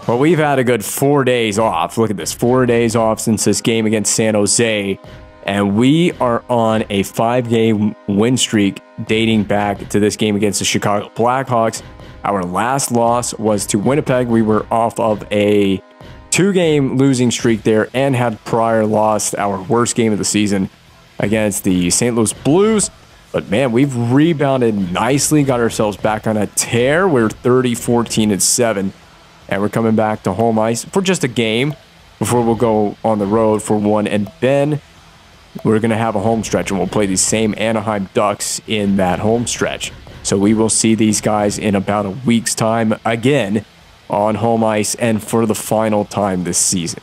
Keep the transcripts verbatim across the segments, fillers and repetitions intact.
Well, we've had a good four days off. Look at this, four days off since this game against San Jose. And we are on a five-game win streak dating back to this game against the Chicago Blackhawks. Our last loss was to Winnipeg. We were off of a two-game losing streak there and had prior lost our worst game of the season against the Saint Louis Blues. But man, we've rebounded nicely, got ourselves back on a tear. We're thirty, fourteen, and seven. And we're coming back to home ice for just a game before we'll go on the road for one. And then we're going to have a home stretch, and we'll play these same Anaheim Ducks in that home stretch. So we will see these guys in about a week's time again on home ice and for the final time this season.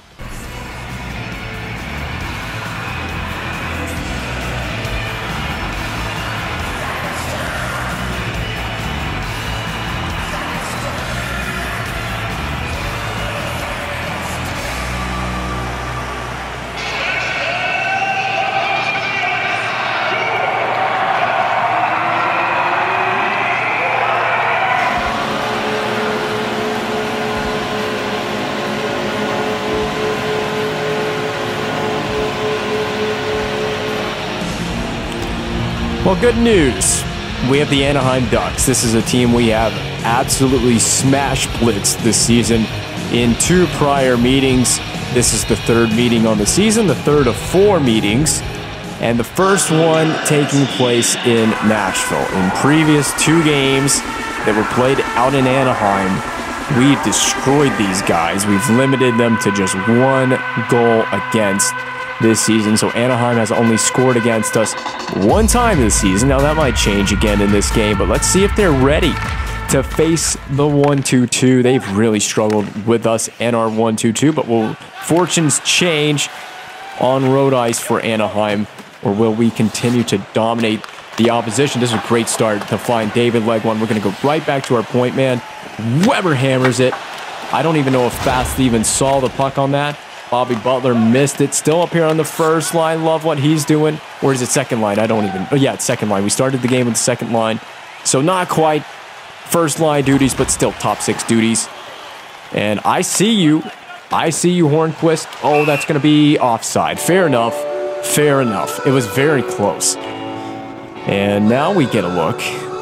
Well, good news. We have the Anaheim Ducks. This is a team we have absolutely smash blitzed this season in two prior meetings. This is the third meeting on the season, the third of four meetings, and the first one taking place in Nashville. In previous two games that were played out in Anaheim, we've destroyed these guys. We've limited them to just one goal against this season. So Anaheim has only scored against us one time this season. Now that might change again in this game, but let's see if they're ready to face the one two two. They've really struggled with us and our one two two, but will fortunes change on road ice for Anaheim, or will we continue to dominate the opposition? This is a great start to find David leg one. We're going to go right back to our point man. Weber hammers it. I don't even know if Fast even saw the puck on that. Bobby Butler missed it. Still up here on the first line. Love what he's doing. Or is it second line? I don't even... Oh, yeah, it's second line. We started the game with the second line. So not quite first line duties, but still top six duties. And I see you. I see you, Hornquist. Oh, that's going to be offside. Fair enough. Fair enough. It was very close. And now we get a look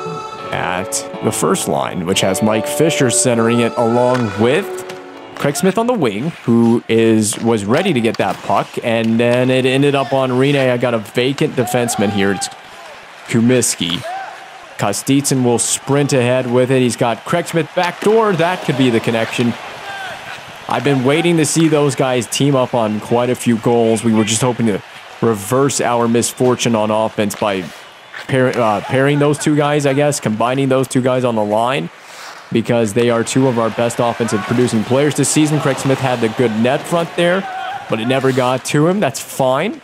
at the first line, which has Mike Fisher centering it along with Craig Smith on the wing, who is was ready to get that puck, and then it ended up on Rene. I got a vacant defenseman here. It's Kumiski. Kostitsyn will sprint ahead with it. He's got Craig Smith backdoor. That could be the connection. I've been waiting to see those guys team up on quite a few goals. We were just hoping to reverse our misfortune on offense by pair, uh, pairing those two guys, I guess, combining those two guys on the line, because they are two of our best offensive producing players this season. Craig Smith had the good net front there, but it never got to him. That's fine.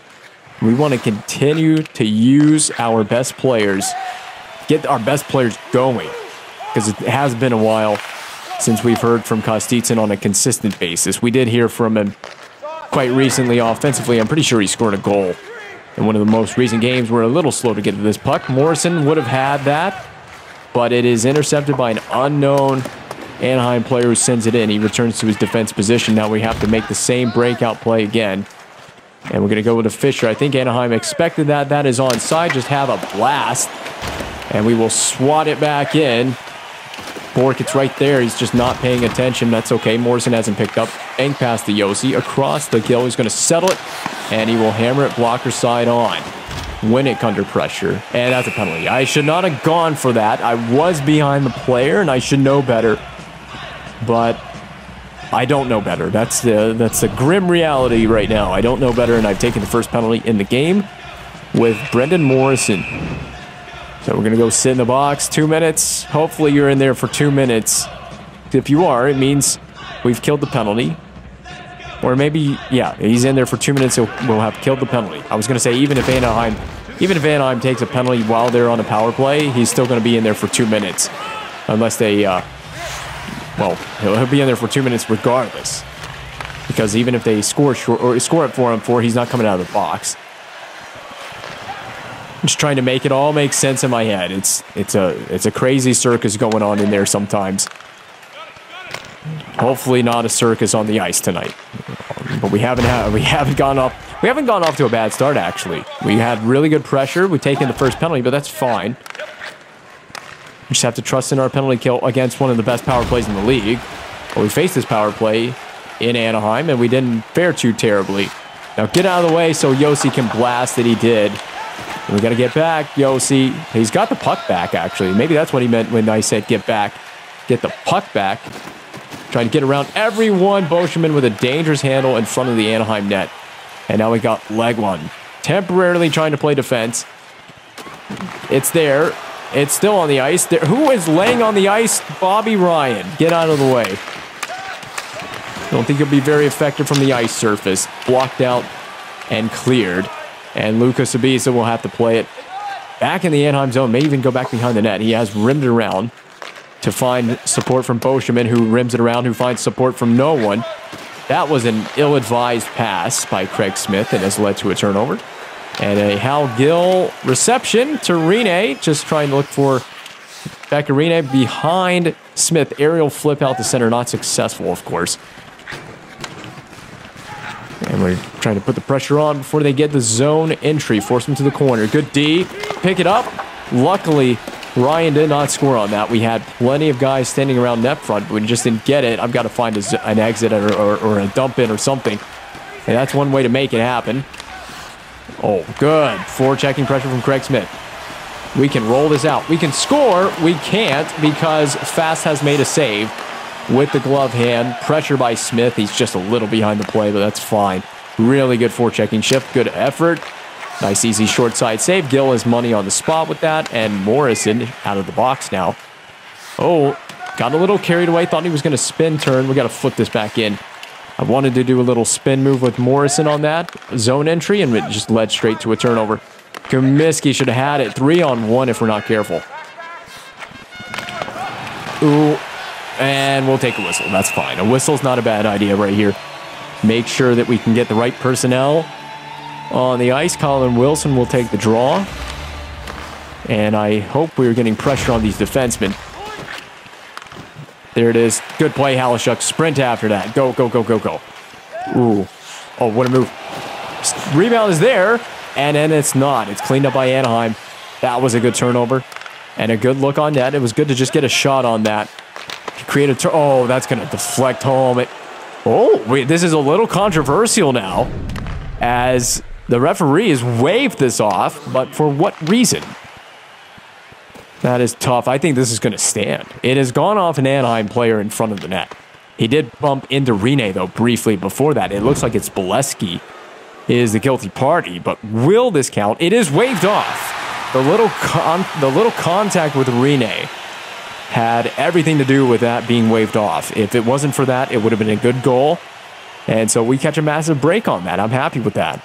We want to continue to use our best players, get our best players going, because it has been a while since we've heard from Kostitsyn on a consistent basis. We did hear from him quite recently offensively. I'm pretty sure he scored a goal in one of the most recent games. We're a little slow to get to this puck. Morrison would have had that, but it is intercepted by an unknown Anaheim player who sends it in. He returns to his defense position. Now we have to make the same breakout play again. And we're going to go with a Fisher. I think Anaheim expected that. That is onside. Just have a blast. And we will swat it back in. Bork, it's right there. He's just not paying attention. That's okay. Morrison hasn't picked up. Bang past the Yossi. Across the kill. He's going to settle it. And he will hammer it blocker side on. Win it under pressure, and that's a penalty. I should not have gone for that. I was behind the player, and I should know better, but I don't know better. That's the that's a grim reality right now. I don't know better, and I've taken the first penalty in the game with Brendan Morrison. So we're gonna go sit in the box, two minutes. Hopefully you're in there for two minutes. If you are, it means we've killed the penalty. Or maybe, yeah, he's in there for two minutes, so we'll have killed the penalty. I was going to say, even if Anaheim even if Anaheim takes a penalty while they're on a power play, he's still going to be in there for two minutes. Unless they, uh, well, he'll, he'll be in there for two minutes regardless. Because even if they score short, or score at four on four, he's not coming out of the box. I'm just trying to make it all make sense in my head. It's, it's, a, it's a crazy circus going on in there sometimes. Hopefully not a circus on the ice tonight. But we haven't had, we haven't gone off we haven't gone off to a bad start actually. We had really good pressure. We've taken the first penalty, but that's fine. We just have to trust in our penalty kill against one of the best power plays in the league. Well, we faced this power play in Anaheim, and we didn't fare too terribly. Now get out of the way so Yossi can blast it. He did. And we got to get back, Yossi. He's got the puck back, actually. Maybe that's what he meant when I said get back. Get the puck back. Trying to get around everyone. Boschman with a dangerous handle in front of the Anaheim net. And now we got Legwand temporarily trying to play defense. It's there. It's still on the ice. There. Who is laying on the ice? Bobby Ryan. Get out of the way. Don't think he'll be very effective from the ice surface. Blocked out and cleared. And Lucas Sabisa will have to play it back in the Anaheim zone. May even go back behind the net. He has rimmed it around to find support from Boschman, who rims it around, who finds support from no one. That was an ill-advised pass by Craig Smith and has led to a turnover. And a Hal Gill reception to Rene, just trying to look for Becca Rene behind Smith. Aerial flip out to center, not successful, of course. And we're trying to put the pressure on before they get the zone entry. Force them to the corner. Good D. Pick it up. Luckily, Ryan did not score on that. We had plenty of guys standing around net front, but we just didn't get it. I've got to find a, an exit or, or, or a dump in or something. And that's one way to make it happen. Oh, good. Forechecking pressure from Craig Smith. We can roll this out. We can score. We can't because Fast has made a save with the glove hand. Pressure by Smith. He's just a little behind the play, but that's fine. Really good forechecking shift. Good effort. Nice, easy short side save. Gill has money on the spot with that. And Morrison out of the box now. Oh, got a little carried away. Thought he was going to spin turn. We got to flip this back in. I wanted to do a little spin move with Morrison on that zone entry, and it just led straight to a turnover. Comiskey should have had it. Three on one if we're not careful. Ooh. And we'll take a whistle. That's fine. A whistle's not a bad idea right here. Make sure that we can get the right personnel on the ice. Colin Wilson will take the draw. And I hope we're getting pressure on these defensemen. There it is. Good play, Halishuk. Sprint after that. Go, go, go, go, go. Ooh. Oh, what a move. Rebound is there. And then it's not. It's cleaned up by Anaheim. That was a good turnover. And a good look on net. It was good to just get a shot on that. Create a turn. Oh, that's going to deflect home. It oh, wait, this is a little controversial now, as the referee has waved this off, but for what reason? That is tough. I think this is going to stand. It has gone off an Anaheim player in front of the net. He did bump into Rene, though, briefly before that. It looks like it's Bolesky is the guilty party, but will this count? It is waved off. The little con the little contact with Rene had everything to do with that being waved off. If it wasn't for that, it would have been a good goal. And so we catch a massive break on that. I'm happy with that.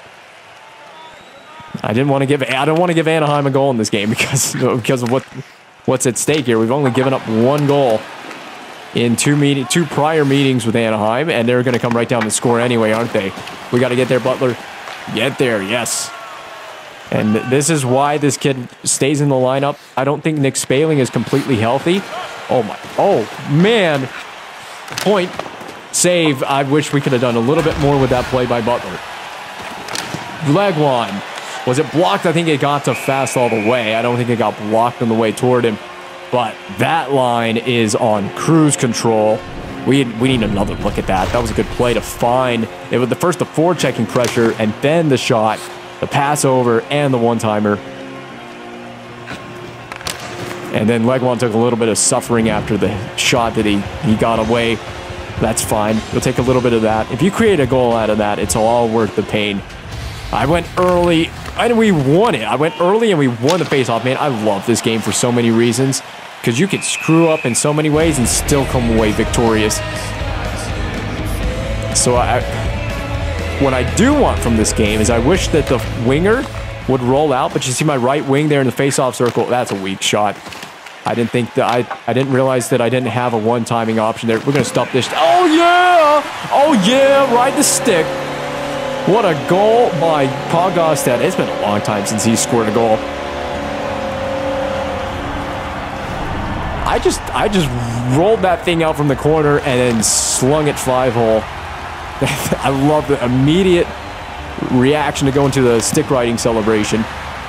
I didn't want to give I don't want to give Anaheim a goal in this game because, because of what what's at stake here. We've only given up one goal in two meeting two prior meetings with Anaheim, and they're going to come right down to score anyway, aren't they? We got to get there, Butler. Get there, yes. And this is why this kid stays in the lineup. I don't think Nick Spaling is completely healthy. Oh, my. Oh, man. Point. Save. I wish we could have done a little bit more with that play by Butler. Legwand. Was it blocked? I think it got to Fast all the way. I don't think it got blocked on the way toward him. But that line is on cruise control. We, we need another look at that. That was a good play to find. It was the first the forechecking pressure and then the shot. The pass over and the one-timer. And then Legwand took a little bit of suffering after the shot that he, he got away. That's fine. You'll take a little bit of that. If you create a goal out of that, it's all worth the pain. I went early, and we won it. I went early, and we won the faceoff. Man, I love this game for so many reasons. Because you could screw up in so many ways and still come away victorious. So I... What I do want from this game is I wish that the winger would roll out, but you see my right wing there in the face-off circle. That's a weak shot. I didn't think that I I didn't realize that I didn't have a one-timing option there. We're gonna stop this. Oh yeah! Oh yeah! Ride the stick. What a goal by Paul Gostad. It's been a long time since he scored a goal. I just I just rolled that thing out from the corner and then slung it five hole. I love the immediate reaction to go into the stick riding celebration.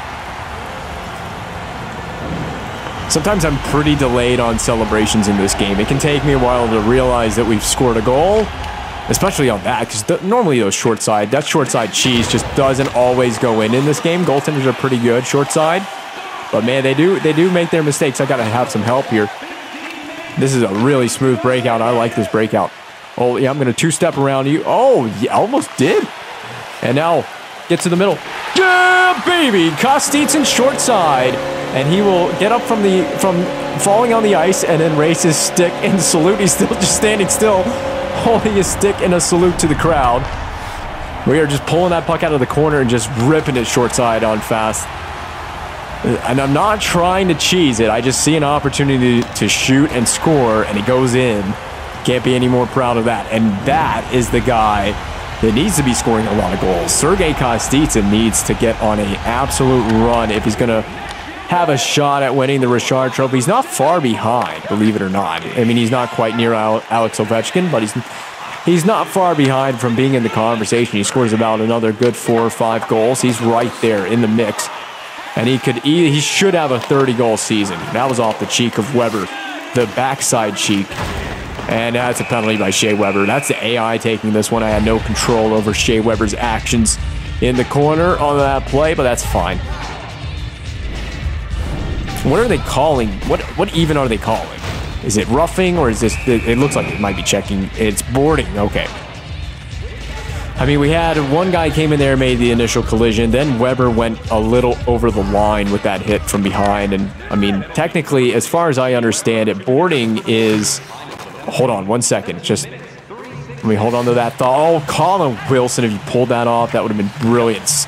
Sometimes I'm pretty delayed on celebrations in this game. It can take me a while to realize that we've scored a goal, especially on that, because normally those short side, that short side cheese just doesn't always go in in this game. Goaltenders are pretty good short side, but man, they do they do make their mistakes. I gotta have some help here. This is a really smooth breakout. I like this breakout. Oh yeah, I'm gonna two-step around you. Oh, yeah, almost did. And now get to the middle. Yeah, baby, Kostitsyn short side. And he will get up from the from falling on the ice and then raise his stick and salute. He's still just standing still, holding his stick in a salute to the crowd. We are just pulling that puck out of the corner and just ripping it short side on fast. And I'm not trying to cheese it. I just see an opportunity to shoot and score, and it goes in. Can't be any more proud of that. And that is the guy that needs to be scoring a lot of goals. Sergei Kostitsyn needs to get on an absolute run if he's going to have a shot at winning the Richard Trophy. He's not far behind, believe it or not. I mean, he's not quite near Alex Ovechkin, but he's he's not far behind from being in the conversation. He scores about another good four or five goals. He's right there in the mix, and he could he should have a thirty goal season. That was off the cheek of Weber, the backside cheek, and that's a penalty by Shea Weber. That's the A I taking this one. I had no control over Shea Weber's actions in the corner on that play, but that's fine. What are they calling? What what even are they calling? Is it roughing or is this... It looks like it might be checking. It's boarding. Okay. I mean, we had one guy came in there, made the initial collision. Then Weber went a little over the line with that hit from behind. And, I mean, technically, as far as I understand it, boarding is... Hold on one second. Just... Let me hold on to that thought. Oh, Colin Wilson, if you pulled that off, that would have been brilliant.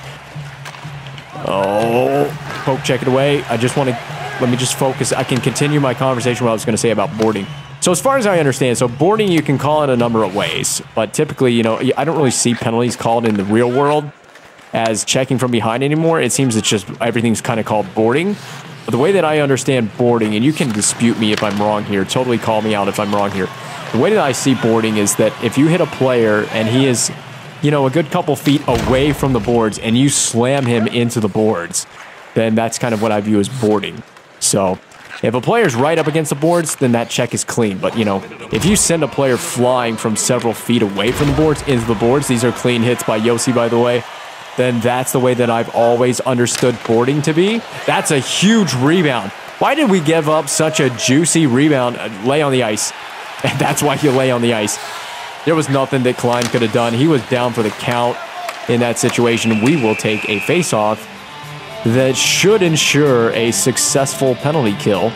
Oh, poke check it away. I just want to... Let me just focus. I can continue my conversation what I was going to say about boarding. So as far as I understand, so boarding you can call it a number of ways, but typically, you know, I don't really see penalties called in the real world as checking from behind anymore. It seems it's just everything's kind of called boarding. But the way that I understand boarding, and you can dispute me if I'm wrong here, totally call me out if I'm wrong here. The way that I see boarding is that if you hit a player and he is, you know, a good couple feet away from the boards and you slam him into the boards, then that's kind of what I view as boarding. So if a player's right up against the boards, then that check is clean. But, you know, if you send a player flying from several feet away from the boards into the boards, these are clean hits by Yossi, by the way, then that's the way that I've always understood boarding to be. That's a huge rebound. Why did we give up such a juicy rebound? Lay on the ice. And that's why you lay on the ice. There was nothing that Klein could have done. He was down for the count in that situation. We will take a face-off that should ensure a successful penalty kill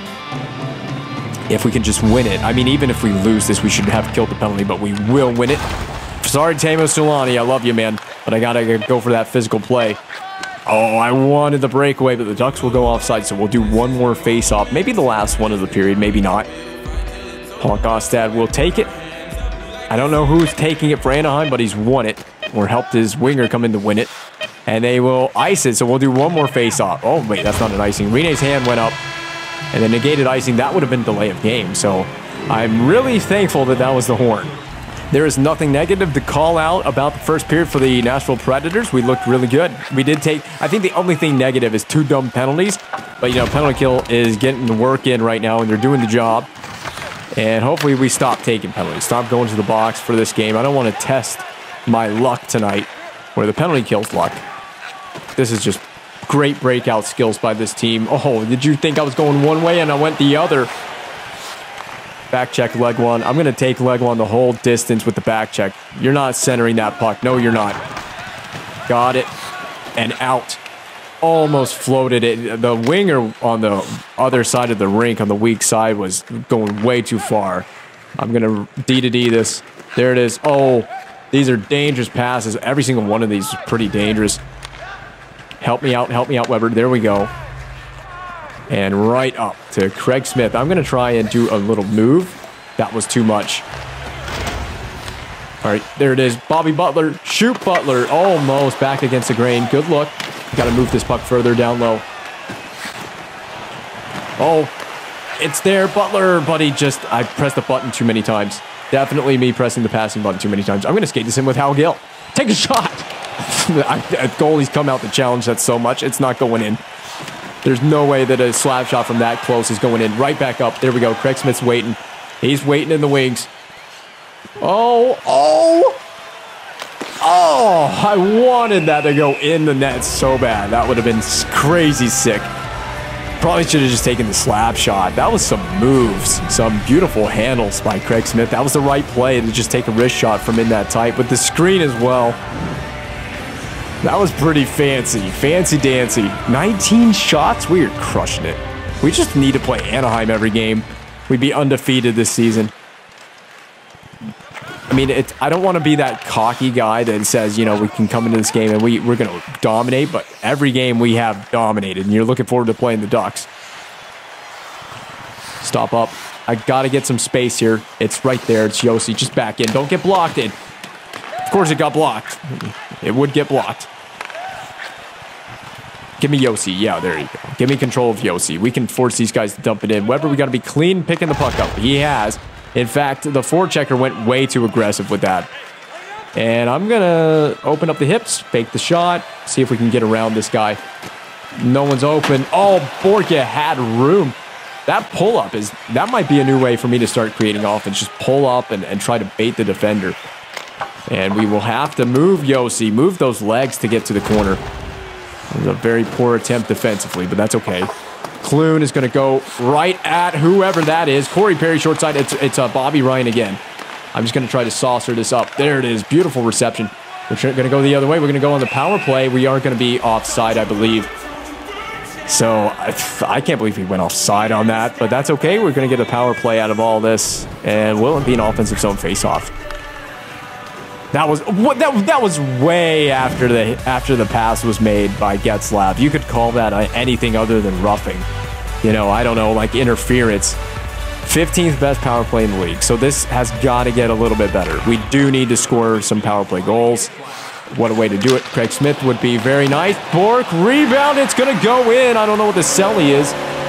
if we can just win it. I mean, even if we lose this, we should have killed the penalty, but we will win it. Sorry, Teemu Selanne, I love you, man, but I gotta go for that physical play. Oh, I wanted the breakaway, but the Ducks will go offside, so we'll do one more face-off. Maybe the last one of the period, maybe not. Paul Kostad will take it. I don't know who's taking it for Anaheim, but he's won it, or helped his winger come in to win it. And they will ice it, so we'll do one more face-off. Oh, wait, that's not an icing. Rene's hand went up, and then negated icing. That would have been delay of game, so I'm really thankful that that was the horn. There is nothing negative to call out about the first period for the Nashville Predators. We looked really good. We did take... I think the only thing negative is two dumb penalties, but, you know, penalty kill is getting the work in right now, and they're doing the job. And hopefully we stop taking penalties. Stop going to the box for this game. I don't want to test my luck tonight, where the penalty kills luck. This is just great breakout skills by this team. Oh, did you think I was going one way and I went the other? Back check leg one. I'm going to take leg one the whole distance with the back check. You're not centering that puck. No, you're not. Got it. And out. Almost floated it. The winger on the other side of the rink, on the weak side, was going way too far. I'm going to D to D this. There it is. Oh, these are dangerous passes. Every single one of these is pretty dangerous. Help me out, help me out, Weber. There we go. And right up to Craig Smith. I'm going to try and do a little move. That was too much. All right, there it is. Bobby Butler. Shoot Butler. Almost back against the grain. Good look. Got to move this puck further down low. Oh, It's there, Butler, but he just, I pressed the button too many times. Definitely me pressing the passing button too many times. I'm going to skate this in with Hal Gill. Take a shot. I, goalie's come out to challenge that so much. It's not going in. There's no way that a slap shot from that close is going in. Right back up. There we go. Craig Smith's waiting. He's waiting in the wings. Oh, oh. Oh, I wanted that to go in the net so bad. That would have been crazy sick. Probably should have just taken the slap shot. That was some moves. Some beautiful handles by Craig Smith. That was the right play to just take a wrist shot from in that tight. With the screen as well. That was pretty fancy. Fancy dancy. nineteen shots? We are crushing it. We just need to play Anaheim every game. We'd be undefeated this season. I mean, it, I don't want to be that cocky guy that says, you know, we can come into this game and we, we're going to dominate, but every game we have dominated, and you're looking forward to playing the Ducks. Stop up. I got to get some space here. It's right there. It's Yossi. Just back in. Don't get blocked in. Of course it got blocked. It would get blocked. Give me Yossi. Yeah, there you go. Give me control of Yossi. We can force these guys to dump it in. Weber, we got to be clean picking the puck up. He has. In fact, the forechecker went way too aggressive with that. And I'm going to open up the hips, fake the shot, see if we can get around this guy. No one's open. Oh, Borka had room. That pull-up is, that might be a new way for me to start creating offense. Just pull up and, and try to bait the defender. And we will have to move Yossi, move those legs to get to the corner. It was a very poor attempt defensively, but that's okay. Clune is going to go right at whoever that is. Corey Perry short side. It's, it's uh, Bobby Ryan again. I'm just going to try to saucer this up. There it is. Beautiful reception. We're going to go the other way. We're going to go on the power play. We are going to be offside, I believe. So I, I can't believe he went offside on that, but that's okay. We're going to get a power play out of all this, and will it be an offensive zone faceoff? That was what that that was way after the after the pass was made by Getzlaf. You could call that anything other than roughing. You know, I don't know, like interference. fifteenth best power play in the league. So this has got to get a little bit better. We do need to score some power play goals. What a way to do it. Craig Smith would be very nice. Bork, rebound. It's going to go in. I don't know what the Selly is.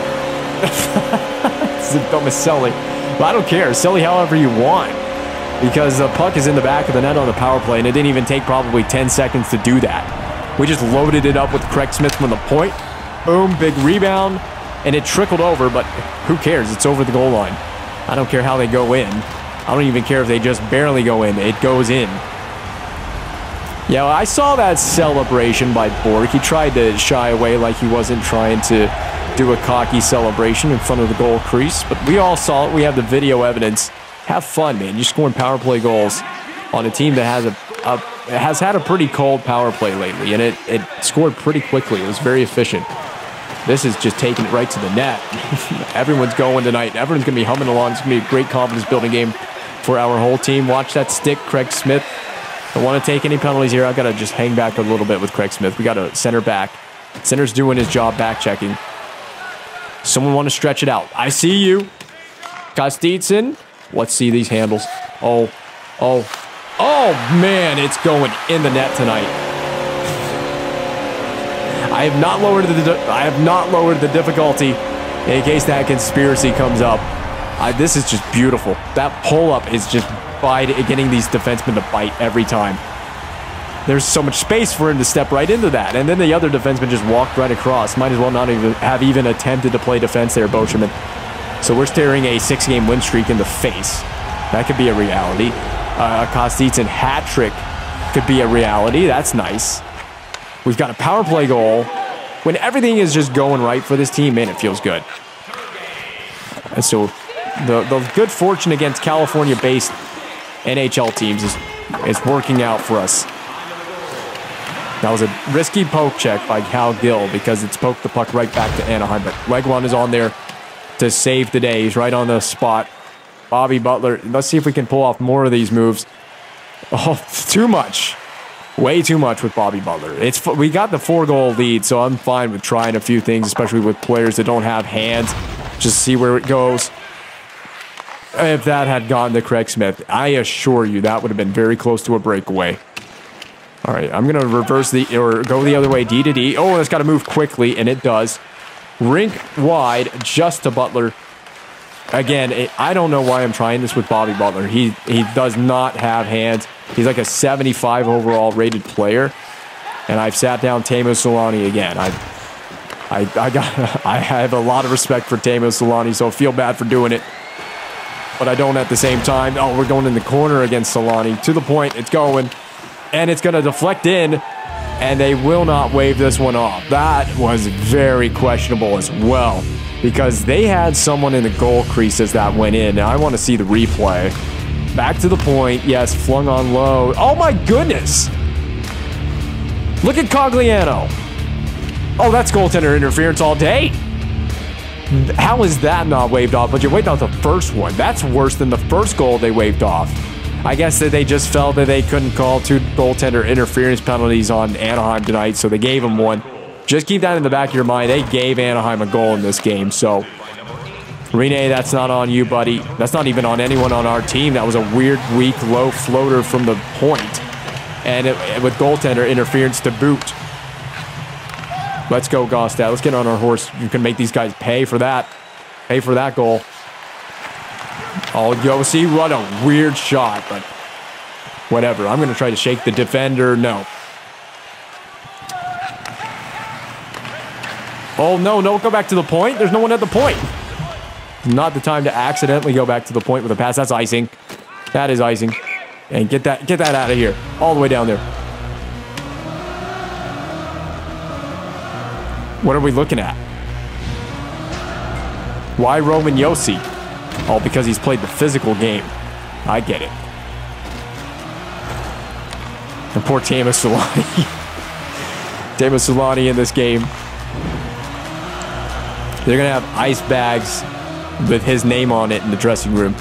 It's the dumbest Selly. But I don't care. Selly however you want. Because the puck is in the back of the net on the power play, and it didn't even take probably ten seconds to do that. We just loaded it up with Craig Smith from the point. Boom, big rebound. And it trickled over, but who cares? It's over the goal line. I don't care how they go in. I don't even care if they just barely go in. It goes in. Yeah, well, I saw that celebration by Bork. He tried to shy away like he wasn't trying to do a cocky celebration in front of the goal crease, but we all saw it. We have the video evidence. Have fun, man. You're scoring power play goals on a team that has a, a has had a pretty cold power play lately, and it, it scored pretty quickly. It was very efficient. This is just taking it right to the net. Everyone's going tonight. Everyone's going to be humming along. It's going to be a great confidence-building game for our whole team. Watch that stick, Craig Smith. Don't want to take any penalties here. I've got to just hang back a little bit with Craig Smith. We got a center back. Center's doing his job back checking. Someone want to stretch it out. I see you. Kostitsin. Let's see these handles. Oh, oh, oh, man, it's going in the net tonight. I have not lowered the I have not lowered the difficulty in case that conspiracy comes up. I, this is just beautiful. That pull-up is just by getting these defensemen to bite every time. There's so much space for him to step right into that, and then the other defenseman just walked right across. Might as well not even have even attempted to play defense there, Bocherman. So we're staring a six-game win streak in the face. That could be a reality. Uh, a Kostitsin hat trick could be a reality. That's nice. We've got a power play goal. When everything is just going right for this team, man, it feels good. And so the, the good fortune against California-based N H L teams is, is working out for us. That was a risky poke check by Hal Gill because it's poked the puck right back to Anaheim. But Legwand is on there to save the day. He's right on the spot. Bobby Butler. Let's see if we can pull off more of these moves. Oh, too much. Way too much with Bobby Butler. It's we got the four-goal lead, so I'm fine with trying a few things, especially with players that don't have hands. Just see where it goes. If that had gone to Craig Smith, I assure you that would have been very close to a breakaway. All right, I'm going to reverse the, or go the other way, D to D. Oh, it's got to move quickly, and it does. Rink wide, just to Butler. again, it, I don't know why I'm trying this with Bobby Butler. He he does not have hands. He's like a seventy-five overall rated player. And I've sat down Teemu Selanne again. I, I, I got, I have a lot of respect for Teemu Selanne, so I feel bad for doing it. But I don't at the same time. Oh, we're going in the corner against Selanne. To the point, it's going. And it's going to deflect in. And they will not wave this one off. That was very questionable as well. Because they had someone in the goal crease as that went in. Now I want to see the replay. Back to the point. Yes, flung on low. Oh my goodness. Look at Cogliano. Oh, that's goaltender interference all day. How is that not waved off? But you waved off the first one. That's worse than the first goal they waved off. I guess that they just felt that they couldn't call two goaltender interference penalties on Anaheim tonight, so they gave them one. Just keep that in the back of your mind. They gave Anaheim a goal in this game, so Rene, that's not on you, buddy. That's not even on anyone on our team. That was a weird, weak, low floater from the point. And it, with goaltender interference to boot. Let's go, Gostad. Let's get on our horse. You can make these guys pay for that. Pay for that goal. Oh, Yossi, what a weird shot, but whatever. I'm going to try to shake the defender. No. Oh, no, don't go back to the point. There's no one at the point. Not the time to accidentally go back to the point with a pass. That's icing. That is icing. And get that get that out of here. All the way down there. What are we looking at? Why Roman Yossi? Oh, because he's played the physical game. I get it. And poor Teemu Selanne. Teemu Selanne in this game. They're going to have ice bags with his name on it in the dressing room.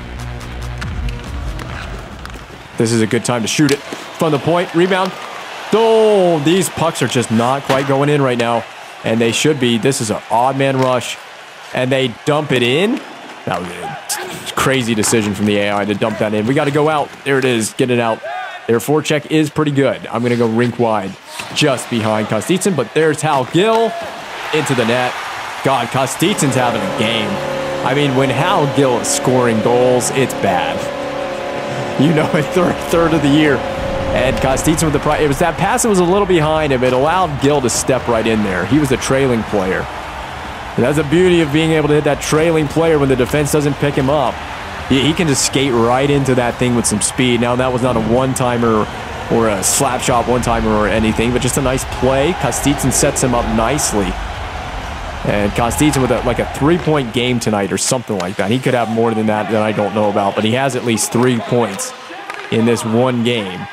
This is a good time to shoot it from the point. Rebound. Oh, these pucks are just not quite going in right now. And they should be. This is an odd man rush. And they dump it in. That was a crazy decision from the A I to dump that in. We got to go out. There it is. Get it out. Their forecheck is pretty good. I'm going to go rink wide just behind Kostitsyn. But there's Hal Gill into the net. God, Kostitsyn's having a game. I mean, when Hal Gill is scoring goals, it's bad. You know, a third, third of the year. And Kostitsyn with the prize. It was that pass that was a little behind him. It allowed Gill to step right in there. He was a trailing player. And that's the beauty of being able to hit that trailing player when the defense doesn't pick him up. He, he can just skate right into that thing with some speed. Now, that was not a one-timer or a slap shot one-timer or anything, but just a nice play. Kostitsyn sets him up nicely. And Kostitsyn with a, like a three-point game tonight or something like that. He could have more than that that I don't know about, but he has at least three points in this one game.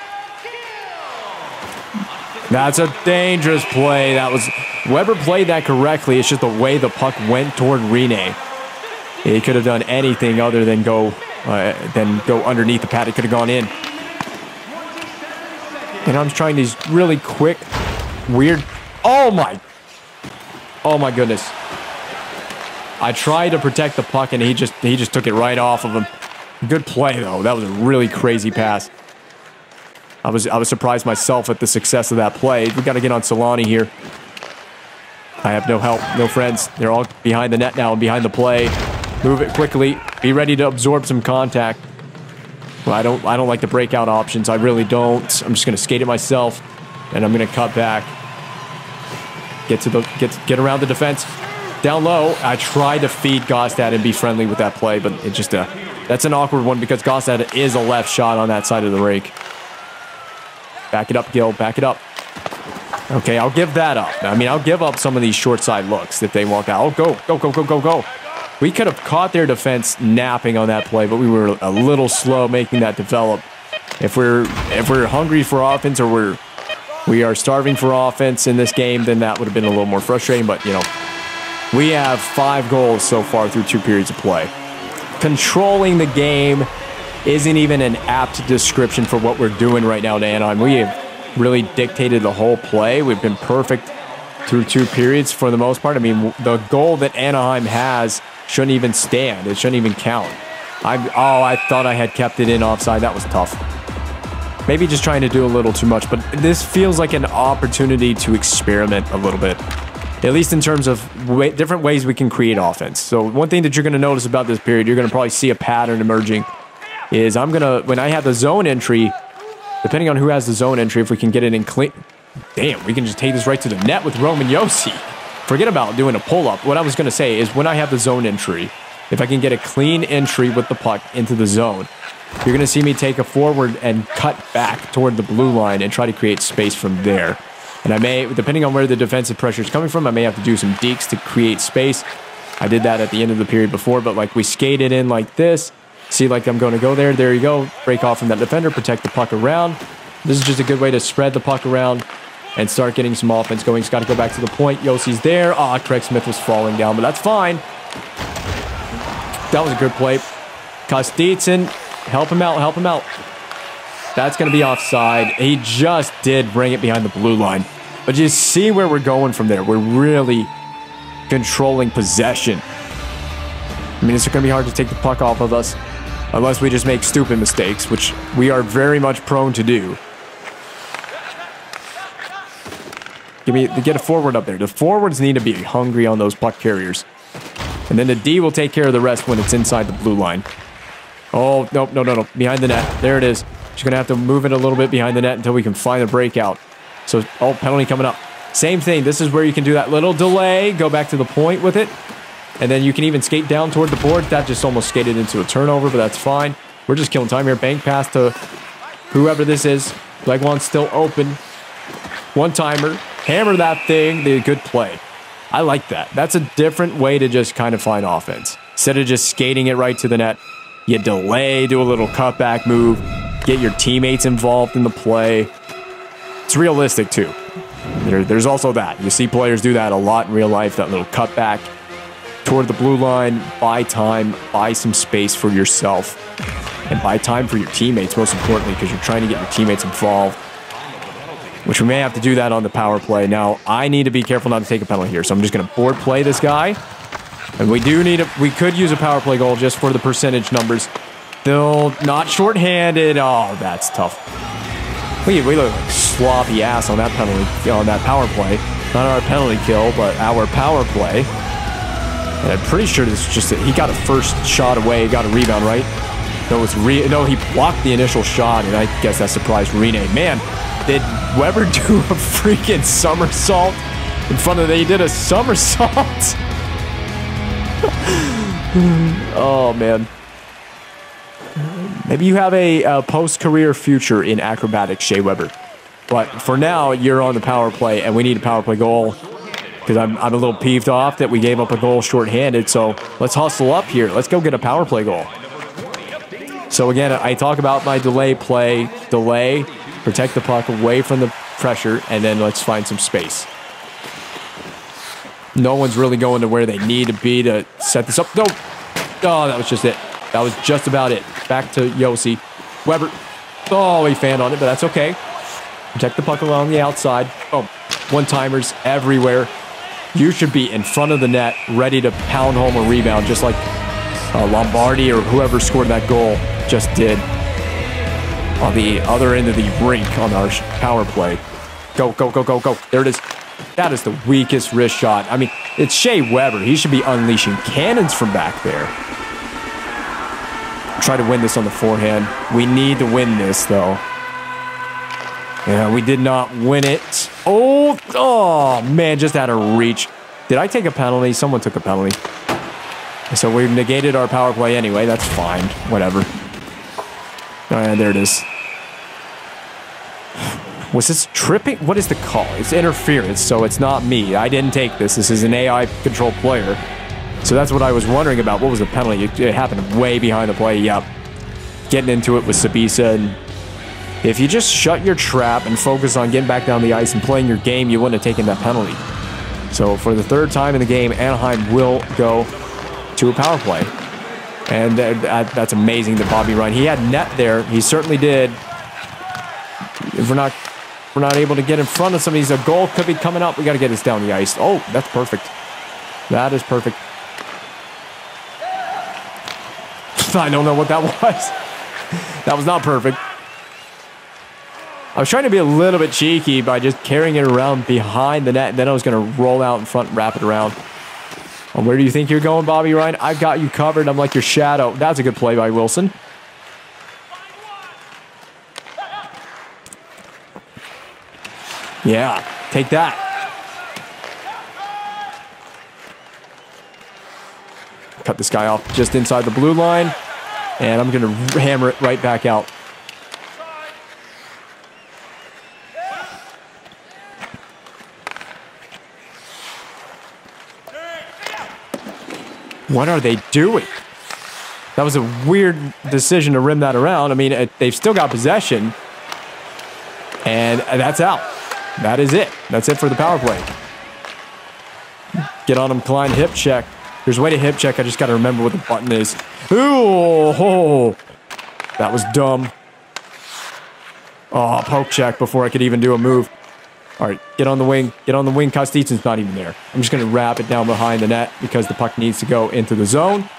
That's a dangerous play. That was Weber played that correctly. It's just the way the puck went toward Rene. He could have done anything other than go uh, than go underneath the pad. It could have gone in. And I'm trying these really quick, weird. Oh my. Oh my goodness. I tried to protect the puck and he just he just took it right off of him. Good play though. That was a really crazy pass. I was I was surprised myself at the success of that play. We got to get on Selanne here. I have no help, no friends. They're all behind the net now and behind the play. Move it quickly. Be ready to absorb some contact. Well, I don't I don't like the breakout options. I really don't. I'm just going to skate it myself and I'm going to cut back. Get to the get get around the defense. Down low. I tried to feed Gostad and be friendly with that play, but it just uh, that's an awkward one because Gostad is a left shot on that side of the rake. Back it up, Gil. Back it up. Okay, I'll give that up. I mean, I'll give up some of these short side looks if they walk out. Oh, go, go, go, go, go, go. We could have caught their defense napping on that play, but we were a little slow making that develop. If we're if we're hungry for offense or we're we are starving for offense in this game, then that would have been a little more frustrating. But you know, we have five goals so far through two periods of play. Controlling the game isn't even an apt description for what we're doing right now to Anaheim. We have really dictated the whole play. We've been perfect through two periods for the most part. I mean, the goal that Anaheim has shouldn't even stand. It shouldn't even count. I oh, I thought I had kept it in offside. That was tough. Maybe just trying to do a little too much, but this feels like an opportunity to experiment a little bit. at least in terms of way, different ways we can create offense. So one thing that you're going to notice about this period, you're going to probably see a pattern emerging, is I'm going to, when I have the zone entry, depending on who has the zone entry, if we can get it in clean, damn, we can just take this right to the net with Roman Josi. Forget about doing a pull-up. What I was going to say is when I have the zone entry, if I can get a clean entry with the puck into the zone, you're going to see me take a forward and cut back toward the blue line and try to create space from there. And I may, depending on where the defensive pressure is coming from, I may have to do some dekes to create space. I did that at the end of the period before, but like we skated in like this. See, like I'm going to go there. There you go. Break off from that defender, protect the puck around. This is just a good way to spread the puck around and start getting some offense going. He's got to go back to the point. Yossi's there. Ah, oh, Craig Smith was falling down, but that's fine. That was a good play. Kostitsyn, help him out, help him out. That's going to be offside. He just did bring it behind the blue line. But you see where we're going from there. We're really controlling possession. I mean, it's going to be hard to take the puck off of us unless we just make stupid mistakes, which we are very much prone to do. Give me, get a forward up there. The forwards need to be hungry on those puck carriers. And then the D will take care of the rest when it's inside the blue line. Oh, no, no, no, no. Behind the net. There it is. Just going to have to move it a little bit behind the net until we can find a breakout. So, oh, penalty coming up. Same thing. This is where you can do that little delay. Go back to the point with it. And then you can even skate down toward the board. That just almost skated into a turnover, but that's fine. We're just killing time here. Bank pass to whoever this is. Leg one's still open. One-timer. Hammer that thing. The good play. I like that. That's a different way to just kind of find offense. Instead of just skating it right to the net, you delay, do a little cutback move, get your teammates involved in the play. It's realistic, too. There, there's also that. You see players do that a lot in real life, that little cutback toward the blue line, buy time, buy some space for yourself, and buy time for your teammates, most importantly, because you're trying to get your teammates involved, which we may have to do that on the power play. Now, I need to be careful not to take a penalty here, so I'm just going to board play this guy. And we do need a, we could use a power play goal just for the percentage numbers. Still not shorthanded. Oh, that's tough. We, we look like sloppy ass on that penalty, on that power play. Not our penalty kill, but our power play. And I'm pretty sure this is just, a, he got a first shot away, got a rebound, right? No, it's re, no, he blocked the initial shot, and I guess that surprised Rene. Man, did Weber do a freaking somersault in front of the, he did a somersault? Oh, man. Maybe you have a, a post-career future in acrobatics, Shea Weber. But for now, you're on the power play, and we need a power play goal. Because I'm, I'm a little peeved off that we gave up a goal shorthanded. So let's hustle up here. Let's go get a power play goal. So again, I talk about my delay play. Delay, protect the puck away from the pressure, and then let's find some space. No one's really going to where they need to be to set this up. No. Oh, that was just it. That was just about it. Back to Josi. Weber. Oh, he fanned on it, but that's okay. Protect the puck along the outside. Oh, one-timers everywhere. You should be in front of the net, ready to pound home a rebound, just like uh, Lombardi or whoever scored that goal just did on the other end of the rink on our power play. Go, go, go, go, go. There it is. That is the weakest wrist shot. I mean, it's Shea Weber. He should be unleashing cannons from back there. Try to win this on the forehand. We need to win this, though. Yeah, we did not win it. Oh, oh, man, just out of reach. Did I take a penalty? Someone took a penalty. So we've negated our power play anyway. That's fine. Whatever. Uh, there it is. Was this tripping? What is the call? It's interference, so it's not me. I didn't take this. This is an A I-controlled player. So that's what I was wondering about. What was the penalty? It, it happened way behind the play. Yep. Getting into it with Sabisa. And if you just shut your trap and focus on getting back down the ice and playing your game, you wouldn't have taken that penalty. So for the third time in the game, Anaheim will go to a power play. And that, that's amazing that Bobby Ryan, he had net there. He certainly did. If we're not... We're not able to get in front of some of these. A goal could be coming up. We got to get this down the ice. Oh, that's perfect. That is perfect. I don't know what that was. That was not perfect. I was trying to be a little bit cheeky by just carrying it around behind the net, and then I was going to roll out in front and wrap it around. Well, where do you think you're going, Bobby Ryan? I've got you covered. I'm like your shadow. That's a good play by Wilson. Yeah, take that. Cut this guy off just inside the blue line, and I'm going to hammer it right back out. What are they doing? That was a weird decision to rim that around. I mean, it, they've still got possession, and that's out. That is it. That's it for the power play. Get on him, Klein. Hip check. There's a way to hip check. I just got to remember what the button is. Ooh, oh, that was dumb. Oh, poke check before I could even do a move. All right, get on the wing. Get on the wing. Kostitsyn's not even there. I'm just going to wrap it down behind the net because the puck needs to go into the zone.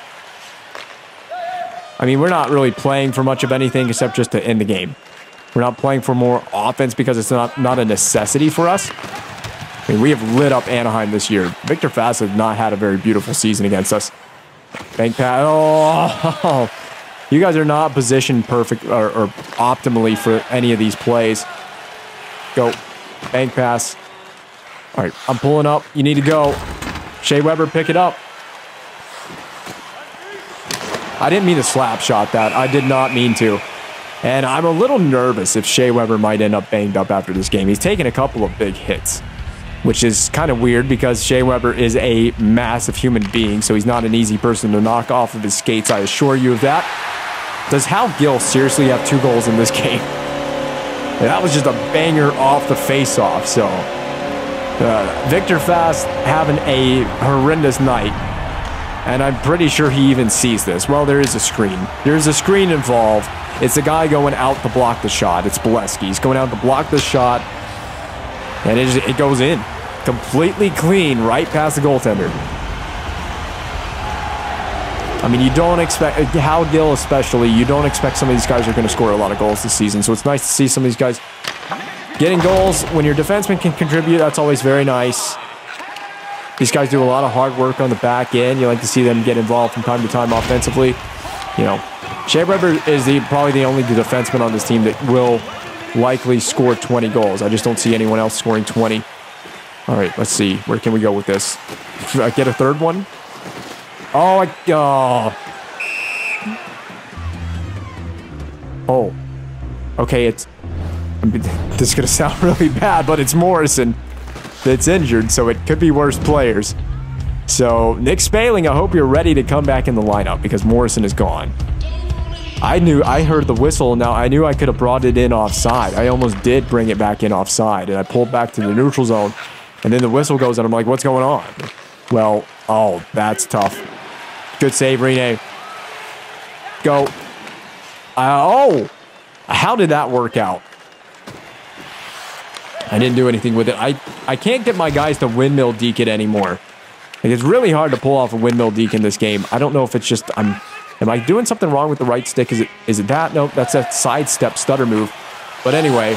I mean, we're not really playing for much of anything except just to end the game. We're not playing for more offense because it's not, not a necessity for us. I mean, we have lit up Anaheim this year. Victor Fast has not had a very beautiful season against us. Bank pass. Oh, you guys are not positioned perfect or, or optimally for any of these plays. Go. Bank pass. All right, I'm pulling up. You need to go. Shea Weber, pick it up. I didn't mean to slap shot that. I did not mean to. And I'm a little nervous if Shea Weber might end up banged up after this game. He's taken a couple of big hits, which is kind of weird because Shea Weber is a massive human being, so he's not an easy person to knock off of his skates, I assure you of that. Does Hal Gill seriously have two goals in this game? And that was just a banger off the face-off, so... Uh, Victor Fast having a horrendous night, and I'm pretty sure he even sees this. Well, there is a screen. There's a screen involved. It's a guy going out to block the shot. It's Bolesky. He's going out to block the shot, and it, just, it goes in. Completely clean, right past the goaltender. I mean, you don't expect, Hal Gill especially, you don't expect some of these guys are going to score a lot of goals this season, so it's nice to see some of these guys getting goals. When your defenseman can contribute, that's always very nice. These guys do a lot of hard work on the back end. You like to see them get involved from time to time offensively. You know, Shea Weber is the, probably the only defenseman on this team that will likely score twenty goals. I just don't see anyone else scoring twenty. All right, let's see. Where can we go with this? Should I get a third one? Oh, I, oh. Oh. Okay, it's... I mean, this is going to sound really bad, but it's Morrison that's injured, so it could be worse players. So, Nick Spaling, I hope you're ready to come back in the lineup because Morrison is gone. I knew, I heard the whistle. Now, I knew I could have brought it in offside. I almost did bring it back in offside, and I pulled back to the neutral zone, and then the whistle goes, and I'm like, what's going on? Well, oh, that's tough. Good save, Rene. Go. Uh, oh! How did that work out? I didn't do anything with it. I, I can't get my guys to windmill deke it anymore. Like, it's really hard to pull off a windmill deke in this game. I don't know if it's just... I'm. Am I doing something wrong with the right stick? Is it is it that? Nope, that's a sidestep stutter move. But anyway,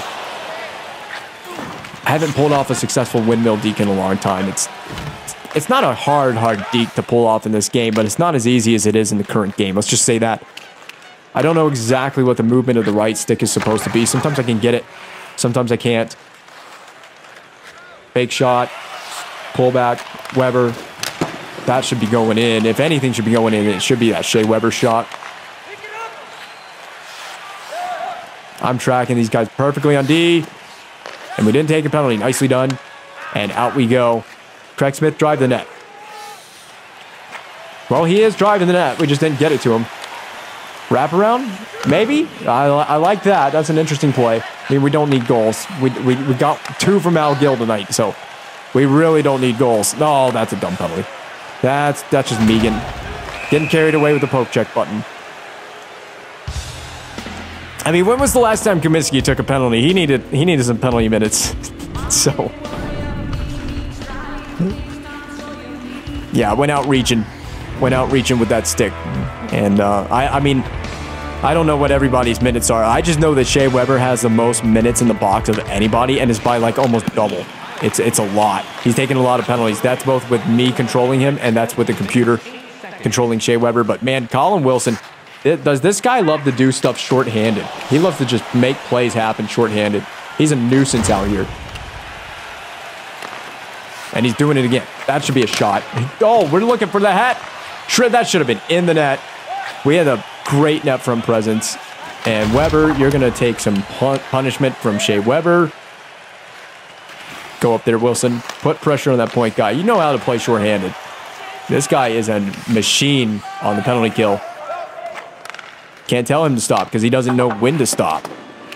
I haven't pulled off a successful windmill deke in a long time. It's... It's not a hard, hard deke to pull off in this game, but it's not as easy as it is in the current game. Let's just say that. I don't know exactly what the movement of the right stick is supposed to be. Sometimes I can get it. Sometimes I can't. Fake shot. Pull back. Weber. That should be going in. If anything should be going in, it should be that Shea Weber shot. I'm tracking these guys perfectly on D. And we didn't take a penalty. Nicely done. And out we go. Craig Smith drive the net. Well, he is driving the net. We just didn't get it to him. Wraparound? Maybe? I, I like that. That's an interesting play. I mean, we don't need goals. We, we, we got two from Al Gill tonight, so we really don't need goals. No, that's a dumb penalty. That's, that's just Megan. Getting carried away with the poke check button. I mean, when was the last time Comiskey took a penalty? He needed, he needed some penalty minutes. So... yeah, went out reaching. Went out reaching with that stick. And, uh, I, I mean, I don't know what everybody's minutes are. I just know that Shea Weber has the most minutes in the box of anybody, and is by like almost double. It's it's a lot. He's taking a lot of penalties. That's both with me controlling him, and that's with the computer controlling Shea Weber. But man, Colin Wilson, it, does this guy love to do stuff shorthanded? He loves to just make plays happen shorthanded. He's a nuisance out here. And he's doing it again. That should be a shot. Oh, we're looking for the hat. Sure, that should have been in the net. We had a great net front presence. And Weber, you're going to take some pun punishment from Shea Weber. Go up there, Wilson. Put pressure on that point guy. You know how to play shorthanded. This guy is a machine on the penalty kill. Can't tell him to stop because he doesn't know when to stop.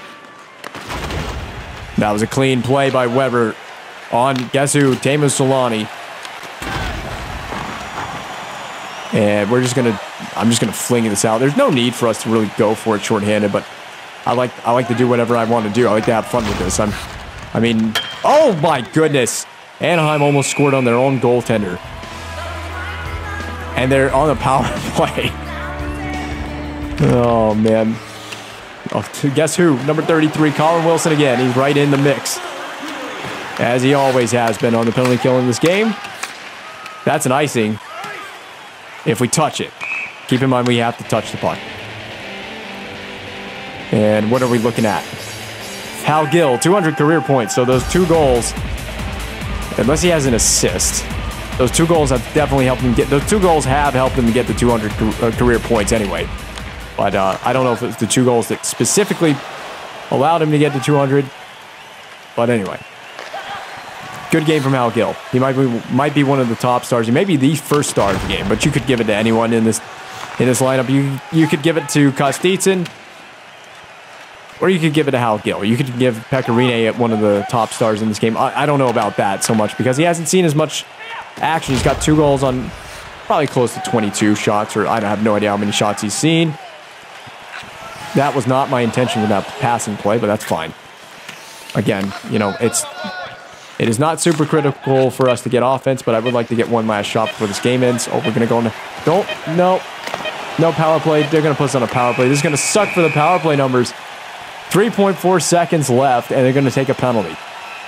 That was a clean play by Weber on, guess who? Teemu Solani. And we're just gonna, I'm just gonna fling this out. There's no need for us to really go for it shorthanded, but I like, I like to do whatever I want to do. I like to have fun with this. I'm, I mean, oh my goodness. Anaheim almost scored on their own goaltender. And they're on the power play. Oh, man. Oh, guess who? Number thirty-three, Colin Wilson again. He's right in the mix. As he always has been on the penalty kill in this game. That's an icing. If we touch it. Keep in mind we have to touch the puck. And what are we looking at? Hal Gill, two hundred career points. So those two goals, unless he has an assist, those two goals have definitely helped him get, those two goals have helped him get the two hundred career points anyway. But uh, I don't know if it's the two goals that specifically allowed him to get to two hundred. But anyway. Good game from Hal Gill. He might be, might be one of the top stars. He may be the first star of the game, but you could give it to anyone in this in this lineup. You, you could give it to Kostitsyn, or you could give it to Hal Gill. You could give Pecorine one of the top stars in this game. I, I don't know about that so much because he hasn't seen as much action. He's got two goals on probably close to twenty-two shots, or I have no idea how many shots he's seen. That was not my intention with that passing play, but that's fine. Again, you know, it's it is not super critical for us to get offense, but I would like to get one last shot before this game ends. Oh, we're going to go into... Don't... No. No power play. They're going to put us on a power play. This is going to suck for the power play numbers. three point four seconds left, and they're going to take a penalty.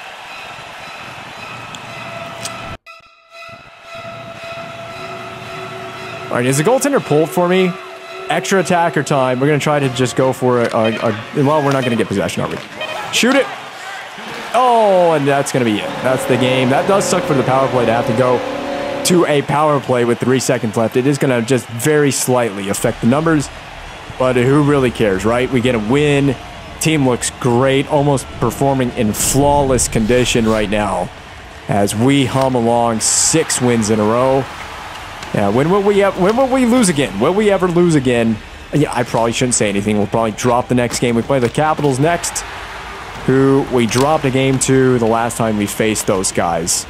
All right, is the goaltender pulled for me? Extra attacker time. We're going to try to just go for a, a, a... Well, we're not going to get possession, are we? Shoot it! Oh, and that's going to be it. That's the game. That does suck for the power play to have to go to a power play with three seconds left. It is going to just very slightly affect the numbers, but who really cares, right? We get a win. Team looks great, almost performing in flawless condition right now as we hum along six wins in a row. Yeah, when will we when will we lose again? Will we ever lose again? Yeah, I probably shouldn't say anything. We'll probably drop the next game. We play the Capitals next, who we dropped a game to the last time we faced those guys.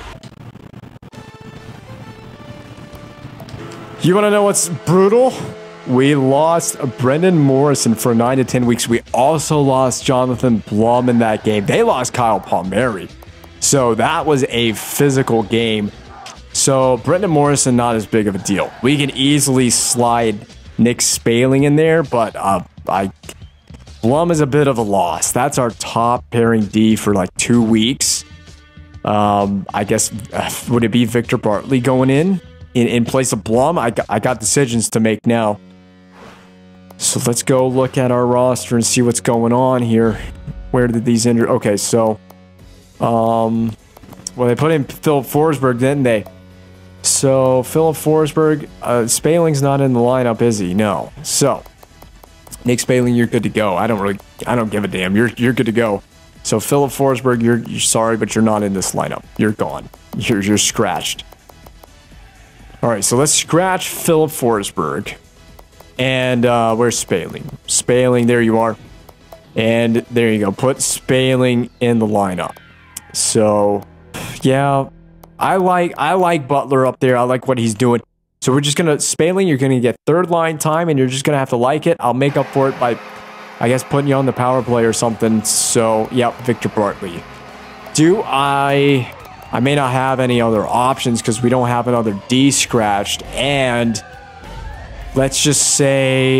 You want to know what's brutal? We lost Brendan Morrison for nine to ten weeks. We also lost Jonathan Blum in that game. They lost Kyle Palmieri. So that was a physical game. So Brendan Morrison, not as big of a deal. We can easily slide Nick Spaling in there, but uh, I... Blum is a bit of a loss. That's our top pairing D for like two weeks. Um, I guess, uh, would it be Victor Bartley going in? In, in place of Blum? I got, I got decisions to make now. So let's go look at our roster and see what's going on here. Where did these injuries... Okay, so... Um, well, they put in Philip Forsberg, didn't they? So, Philip Forsberg... Uh, Spaling's not in the lineup, is he? No. So... Nick Spaling, you're good to go. I don't really, I don't give a damn. You're you're good to go. So Philip Forsberg, you're, you're sorry, but you're not in this lineup. You're gone. You're you're scratched. All right, so let's scratch Philip Forsberg, and uh, where's Spaling? Spaling, there you are, and there you go. Put Spaling in the lineup. So, yeah, I like I like Butler up there. I like what he's doing. So we're just going to, Spaling, you're going to get third line time, and you're just going to have to like it. I'll make up for it by, I guess, putting you on the power play or something. So, yep, Victor Bartley. Do I, I may not have any other options because we don't have another D scratched. And let's just say,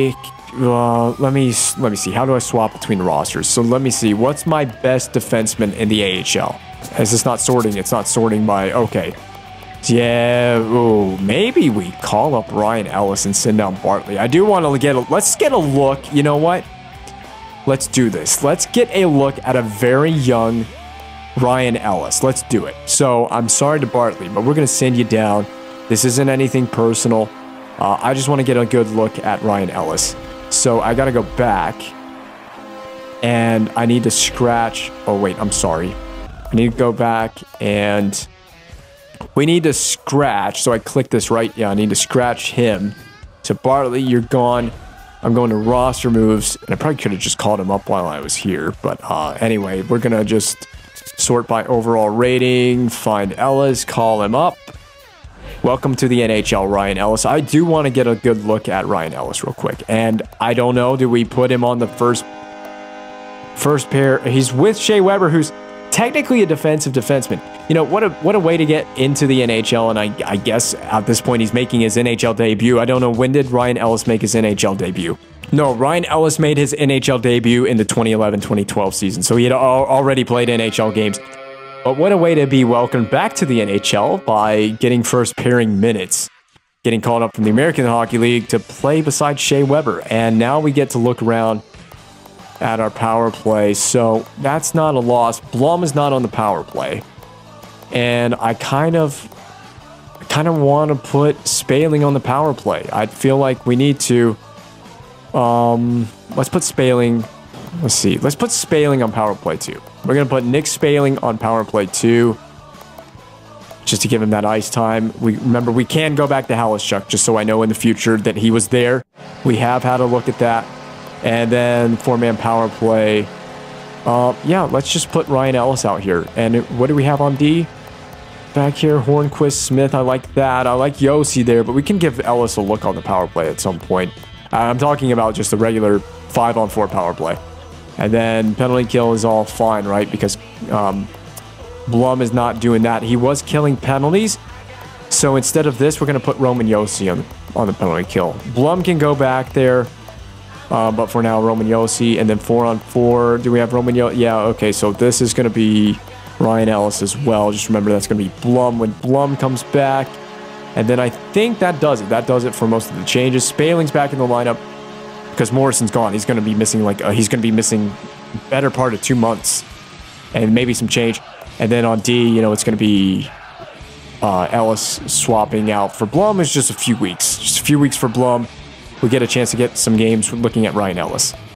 uh, let me let me see. How do I swap between rosters? So let me see. What's my best defenseman in the A H L? Is this not sorting? It's not sorting by... Okay. Yeah, ooh, maybe we call up Ryan Ellis and send down Bartley. I do want to get a... Let's get a look. You know what? Let's do this. Let's get a look at a very young Ryan Ellis. Let's do it. So, I'm sorry to Bartley, but we're going to send you down. This isn't anything personal. Uh, I just want to get a good look at Ryan Ellis. So, I got to go back. And I need to scratch... Oh, wait, I'm sorry. I need to go back and... We need to scratch. So, I click this right. Yeah, I need to scratch him. So, Bartley, you're gone. I'm going to roster moves. And I probably could have just called him up while I was here. But uh, anyway, we're going to just... Sort by overall rating, find Ellis, call him up. Welcome to the N H L, Ryan Ellis. I do want to get a good look at Ryan Ellis real quick. And I don't know, do we put him on the first first pair? He's with Shea Weber, who's technically a defensive defenseman. You know, what a what a way to get into the N H L. And I, I guess at this point he's making his N H L debut. I don't know, when did Ryan Ellis make his N H L debut? No, Ryan Ellis made his N H L debut in the twenty eleven twenty twelve season, so he had al already played N H L games. But what a way to be welcomed back to the N H L by getting first pairing minutes, getting called up from the American Hockey League to play beside Shea Weber. And now we get to look around at our power play, so that's not a loss. Blum is not on the power play. And I kind of, I kind of want to put Spaling on the power play. I feel like we need to... Um, let's put Spaling. Let's see. Let's put Spaling on power play two. We're gonna put Nick Spaling on power play two, just to give him that ice time. We remember we can go back to Halischuk, just so I know in the future that he was there. We have had a look at that, and then four-man power play. Uh, yeah, let's just put Ryan Ellis out here. And what do we have on D? Back here, Hornquist, Smith. I like that. I like Yossi there, but we can give Ellis a look on the power play at some point. I'm talking about just the regular five on four power play. And then penalty kill is all fine, right? Because um, Blum is not doing that. He was killing penalties. So instead of this, we're going to put Roman Yossi on, on the penalty kill. Blum can go back there. Uh, but for now, Roman Yossi. And then four on four. Do we have Roman Yossi? Yeah, okay. So this is going to be Ryan Ellis as well. Just remember that's going to be Blum when Blum comes back. And then I think that does it. That does it for most of the changes. Spaling's back in the lineup because Morrison's gone. He's going to be missing like uh, he's going to be missing better part of two months, and maybe some change. And then on D, you know, it's going to be uh, Ellis swapping out for Blum. It's just a few weeks, just a few weeks for Blum. We get a chance to get some games looking at Ryan Ellis.